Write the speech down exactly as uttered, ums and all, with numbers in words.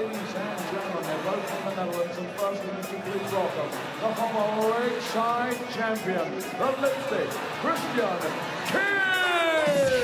ladies and gentlemen, they're both from the Netherlands, and first we need to please welcome the former ringside champion, the lipstick, Christian Kist!